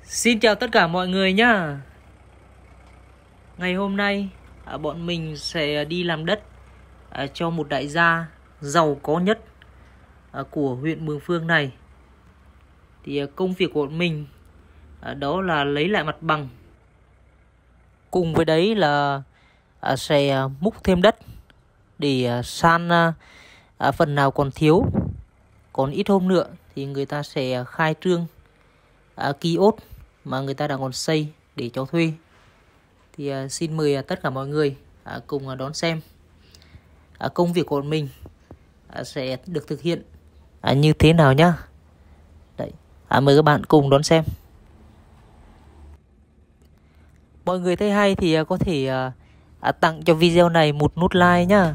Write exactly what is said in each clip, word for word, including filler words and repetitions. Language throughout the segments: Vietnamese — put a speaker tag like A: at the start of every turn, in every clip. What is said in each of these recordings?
A: Xin chào tất cả mọi người nhá. Ngày hôm nay à, bọn mình sẽ đi làm đất à, cho một đại gia giàu có nhất à, của huyện Mường Phương này. Thì à, công việc của bọn mình à, đó là lấy lại mặt bằng. Cùng với đấy là à, sẽ à, múc thêm đất để à, san à, à, phần nào còn thiếu. Còn ít hôm nữa thì người ta sẽ khai trương à, kiosk mà người ta đang còn xây để cho thuê. Thì uh, xin mời uh, tất cả mọi người uh, cùng uh, đón xem uh, công việc của mình uh, sẽ được thực hiện uh, như thế nào nhá. Đấy, uh, mời các bạn cùng đón xem. Mọi người thấy hay thì uh, có thể uh, uh, tặng cho video này một nút like nhá.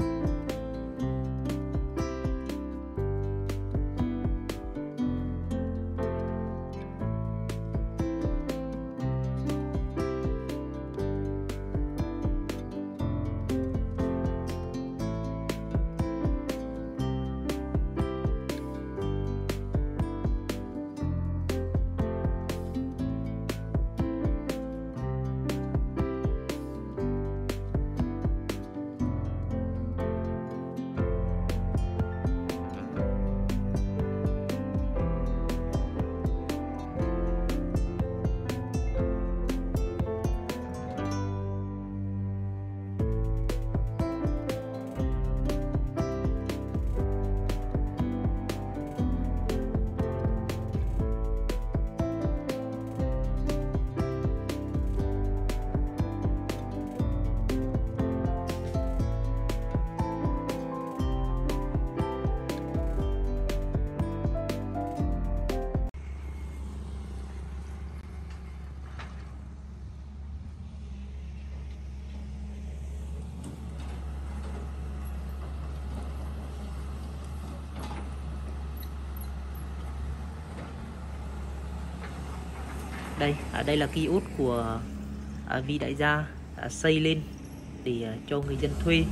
A: Đây, ở đây là kiosk của à, vị đại gia à, xây lên để à, cho người dân thuê.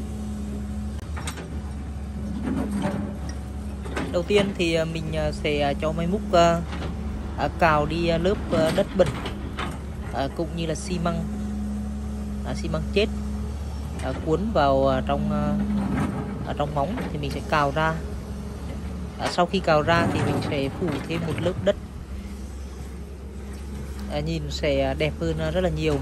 A: Đầu tiên thì à, mình à, sẽ à, cho máy múc à, à, cào đi à, lớp à, đất bẩn à, cũng như là xi măng à, xi măng chết à, cuốn vào à, trong à, à, trong móng thì mình sẽ cào ra. À, sau khi cào ra thì mình sẽ phủ thêm một lớp đất. À, nhìn sẽ đẹp hơn rất là nhiều.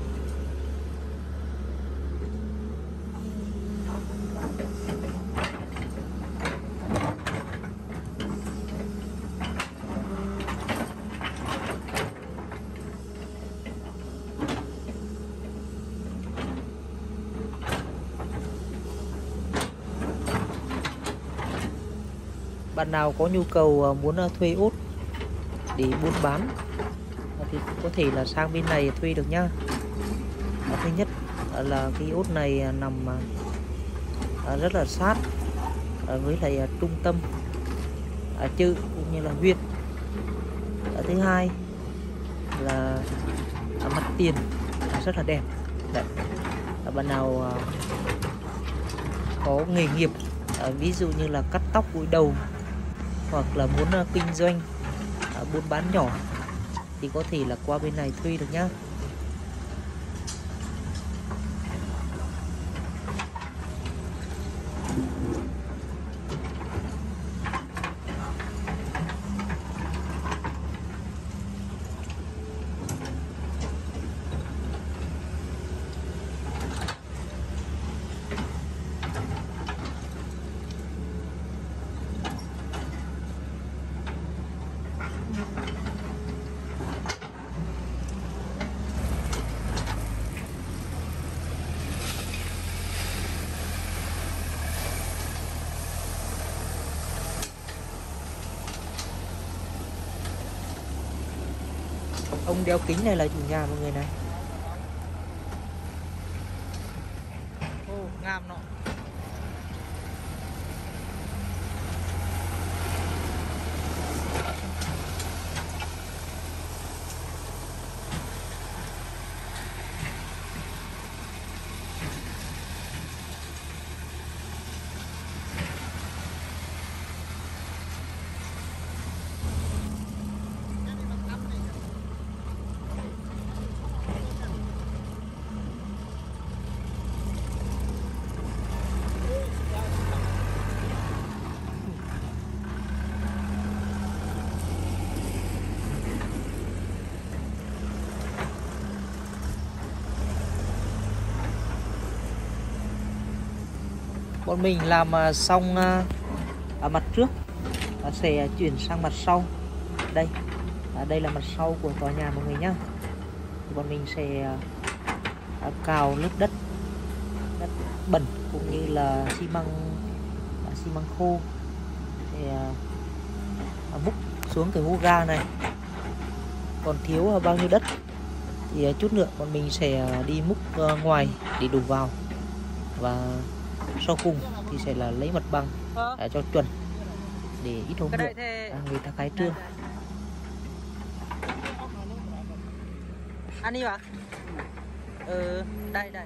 A: Bạn nào có nhu cầu muốn thuê ốt để buôn bán thì có thể là sang bên này thuê được nhá. Thứ nhất là cái ốt này nằm rất là sát với lại trung tâm chợ cũng như là huyện. Thứ hai là mặt tiền rất là đẹp. Đấy. Bạn nào có nghề nghiệp ví dụ như là cắt tóc gội đầu hoặc là muốn kinh doanh buôn bán nhỏ thì có thể là qua bên này thuê được nhá. Ông đeo kính này là chủ nhà mọi người này. Ô, ngam nọ. Bọn mình làm à, xong à, ở mặt trước à, sẽ chuyển sang mặt sau. Đây, à, đây là mặt sau của tòa nhà mọi người nhá. Thì bọn mình sẽ à, cào lớp đất, đất bẩn cũng như là xi măng, à, xi măng khô để à, à, múc xuống cái hố ga này. Còn thiếu à, bao nhiêu đất thì à, chút nữa bọn mình sẽ à, đi múc à, ngoài để đổ vào, và sau cùng thì sẽ là lấy mặt bằng à, cho chuẩn để ít hôm nữa à, người ta khai trương. Ăn đi bà. Ừ, đây đây.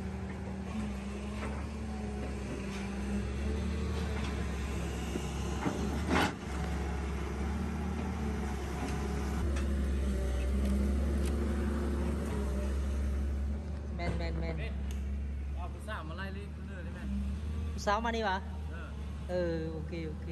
A: Men men men. Sao mà đi bà? Ừ, ok ok.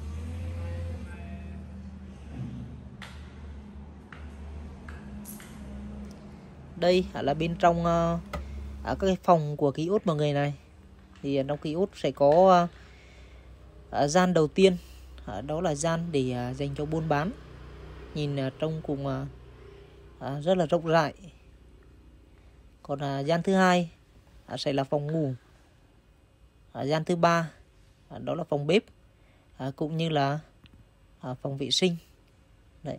A: Đây là bên trong uh, các cái phòng của ký ốt mọi người này. Thì trong ký ốt sẽ có uh, uh, gian đầu tiên, uh, đó là gian để uh, dành cho buôn bán. Nhìn uh, trông cũng uh, uh, rất là rộng rãi. Còn uh, gian thứ hai uh, sẽ là phòng ngủ. uh, Gian thứ ba uh, đó là phòng bếp, uh, cũng như là uh, phòng vệ sinh. Đấy.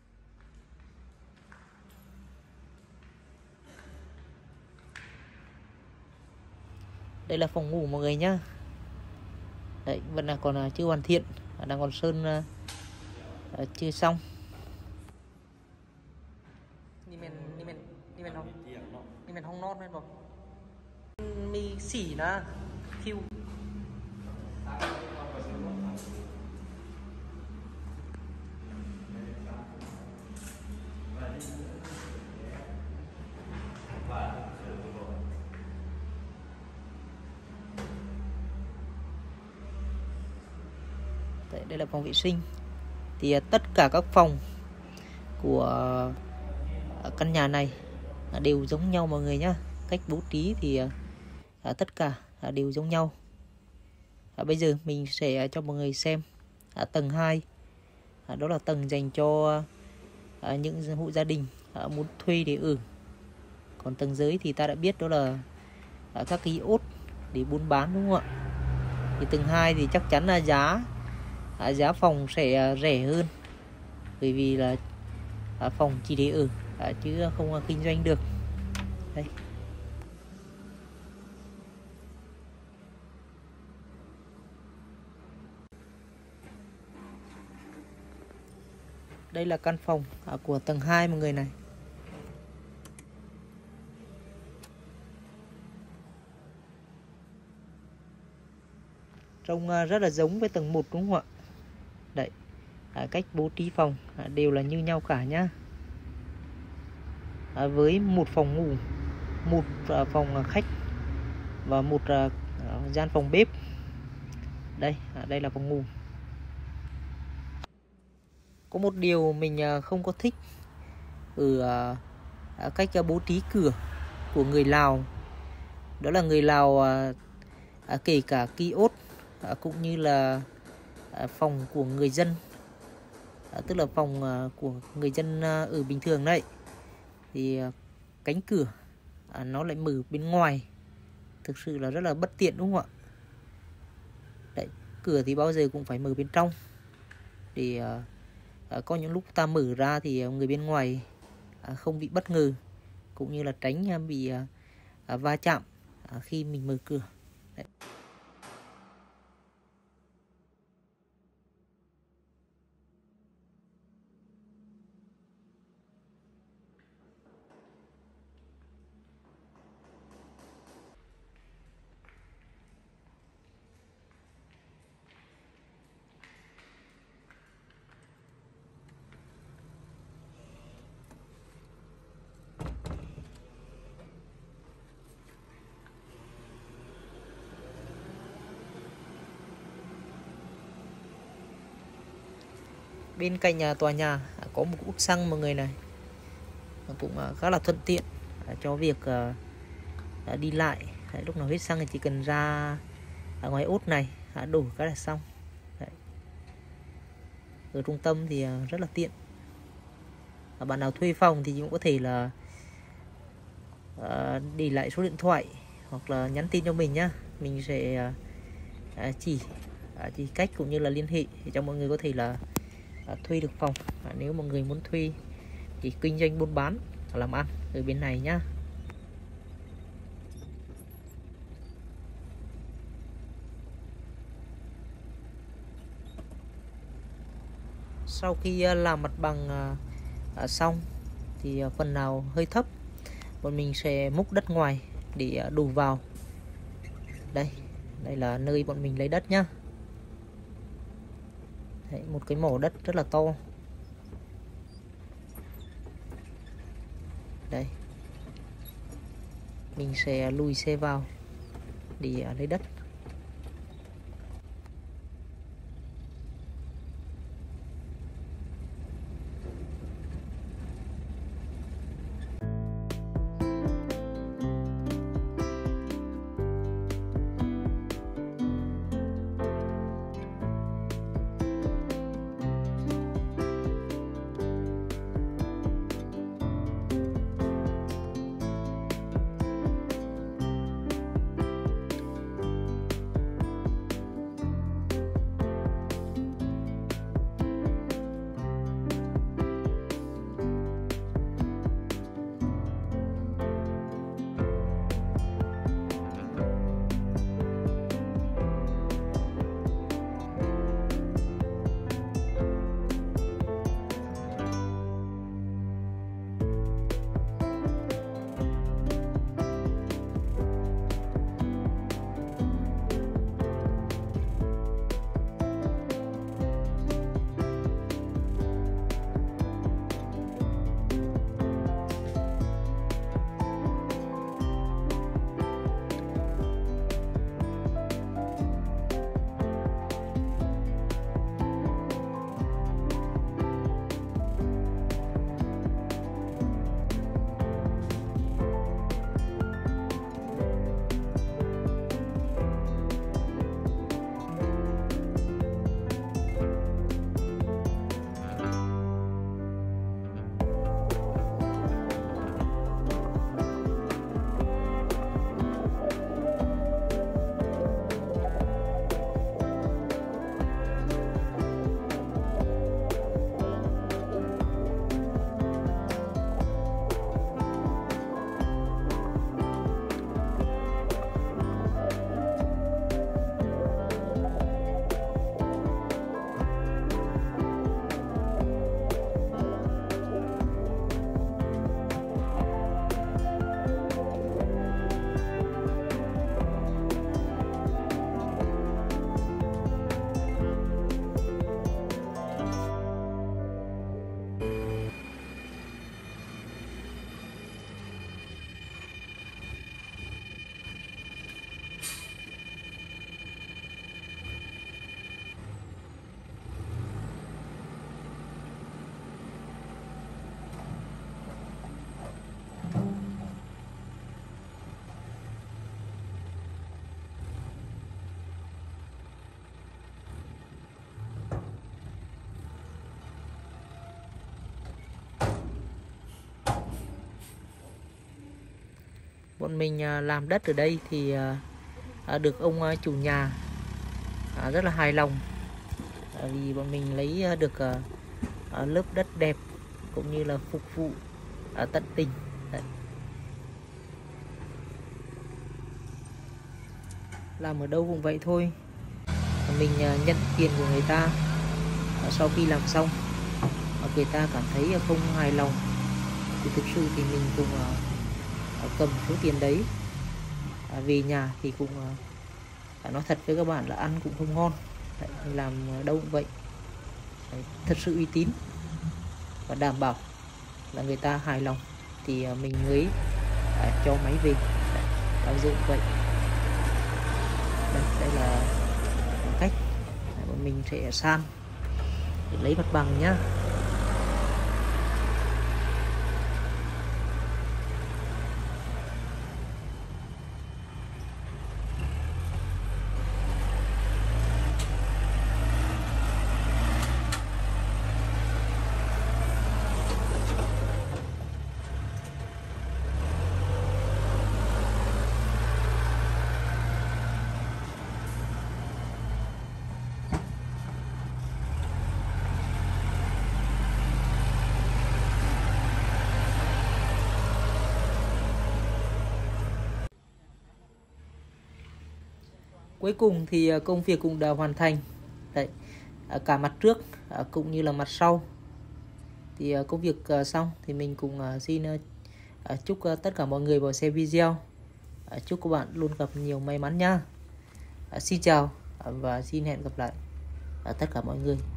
A: Đây là phòng ngủ mọi người nhá. Đấy, vẫn là còn chưa hoàn thiện, đang còn sơn uh, chưa xong. Ni men ni men ni men không ni men không nót men bọc mi xỉ na thiêu. Đây là phòng vệ sinh. Thì tất cả các phòng của căn nhà này đều giống nhau mọi người nhá. Cách bố trí thì tất cả đều giống nhau. Bây giờ mình sẽ cho mọi người xem tầng hai. Đó là tầng dành cho những hộ gia đình muốn thuê để ở. Còn tầng dưới thì ta đã biết đó là các ký ốt để buôn bán, đúng không ạ? Thì tầng hai thì chắc chắn là giá giá phòng sẽ rẻ hơn, bởi vì là phòng chỉ để ở chứ không kinh doanh được. Đây. Đây là căn phòng của tầng hai mọi người này. Trông rất là giống với tầng một, đúng không ạ? Đấy, à, cách bố trí phòng à, đều là như nhau cả nhá. À, với một phòng ngủ, một à, phòng khách và một à, gian phòng bếp. Đây, à, đây là phòng ngủ. Có một điều mình à, không có thích ở à, cách à, bố trí cửa của người Lào. Đó là người Lào à, à, kể cả kiosk à, cũng như là à, phòng của người dân, à, tức là phòng à, của người dân à, ở bình thường đấy, thì à, cánh cửa à, nó lại mở bên ngoài, thực sự là rất là bất tiện, đúng không ạ? Đấy, cửa thì bao giờ cũng phải mở bên trong để à, à, có những lúc ta mở ra thì người bên ngoài à, không bị bất ngờ, cũng như là tránh à, bị à, à, va chạm à, khi mình mở cửa. Đấy. Bên cạnh nhà tòa nhà có một ốc xăng mọi người này, cũng khá là thuận tiện cho việc đi lại. Lúc nào hết xăng thì chỉ cần ra ở ngoài út này à, đổ cái là xong. Đấy. Ở trung tâm thì à, rất là tiện. À, bạn nào thuê phòng thì cũng có thể là à, để lại số điện thoại hoặc là nhắn tin cho mình nhá, mình sẽ à, à, chỉ à, chỉ cách cũng như là liên hệ để cho mọi người có thể là à, thuê được phòng. À, nếu mọi người muốn thuê thì kinh doanh buôn bán làm ăn ở bên này nhá. Sau khi làm mặt bằng à, xong thì phần nào hơi thấp, bọn mình sẽ múc đất ngoài để đổ vào. Đây, đây là nơi bọn mình lấy đất nhá. Đấy, một cái mỏ đất rất là to. Đây, mình sẽ lùi xe vào để lấy đất. Bọn mình làm đất ở đây thì được ông chủ nhà rất là hài lòng, vì bọn mình lấy được lớp đất đẹp cũng như là phục vụ tận tình. Đấy. Làm ở đâu cũng vậy thôi, mình nhận tiền của người ta sau khi làm xong mà người ta cảm thấy không hài lòng thì thực sự thì mình cũng cầm số tiền đấy về nhà thì cũng nói thật với các bạn là ăn cũng không ngon. Đấy, làm đâu cũng vậy. Đấy, thật sự uy tín và đảm bảo là người ta hài lòng thì mình mới cho máy về. Đấy, bao giờ cũng vậy. Đây, đây là cách bọn mình sẽ san để lấy mặt bằng nhá. Cuối cùng thì công việc cũng đã hoàn thành. Đấy, cả mặt trước cũng như là mặt sau. Thì công việc xong thì mình cùng xin chúc tất cả mọi người vào xem video. Chúc các bạn luôn gặp nhiều may mắn nha. Xin chào và xin hẹn gặp lại tất cả mọi người.